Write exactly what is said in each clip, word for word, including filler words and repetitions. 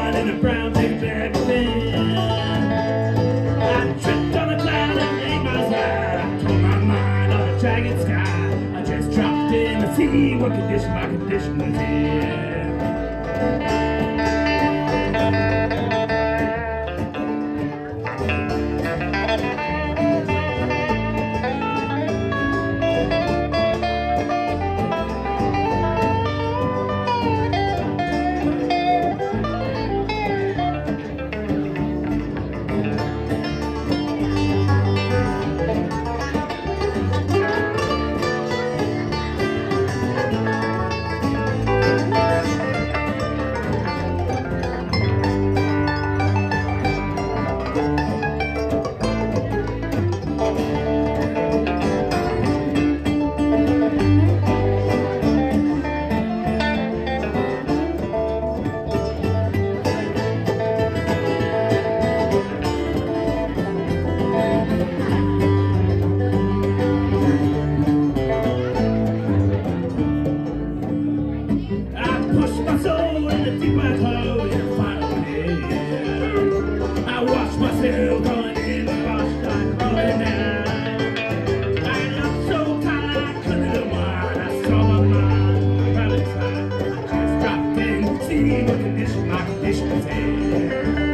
run in a brown big black van. I tripped on a cloud and made my slide. I tore my mind on a jagged sky. I just dropped in to see what condition my condition was in. Myself going in the wash, I'm going down. I looked so tired I couldn't have won. I saw my mind right inside. I just dropped in to see what condition my condition was in.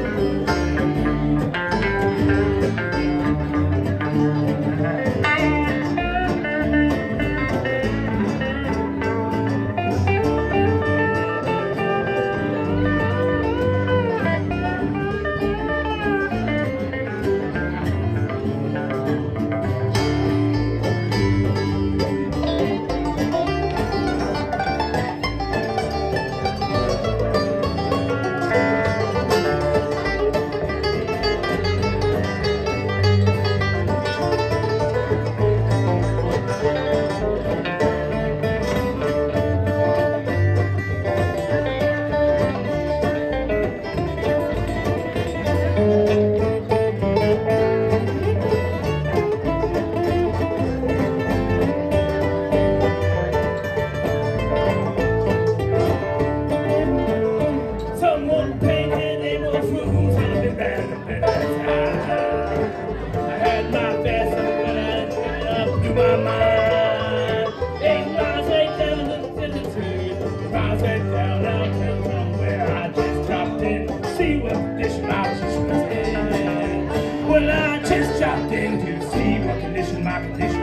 My mind. Eight miles, eight down to the two. Miles, eight down, down, down somewhere. I just dropped in to see what condition my position was in. Well, I just dropped in to see what condition my condition